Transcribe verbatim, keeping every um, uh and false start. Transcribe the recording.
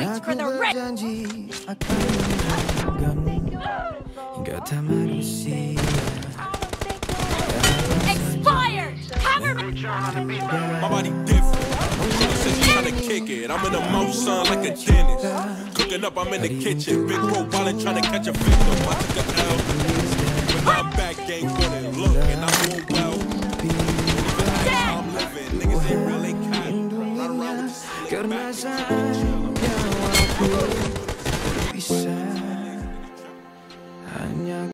points for the red. Expired! Cover me! My body different. Since trying to kick it, I'm in the mouth, son, like a dentist. Cooking up, I'm in the kitchen. Big bro ballin', trying to catch a victim. I took an L. But now I'm back, gang winning. Look, and I'm doing well. I'm living, niggas ain't really kind. Run around with the slick back.